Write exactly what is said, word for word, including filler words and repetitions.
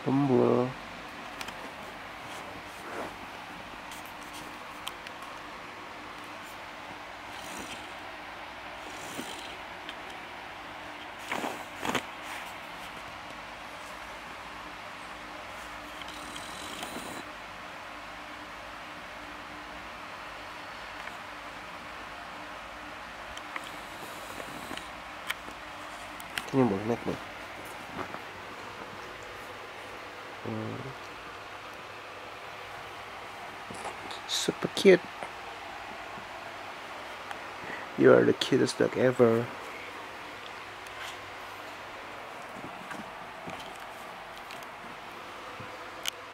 Nấm mưa. Can you move neck me? Mm. Super cute. You are the cutest dog ever.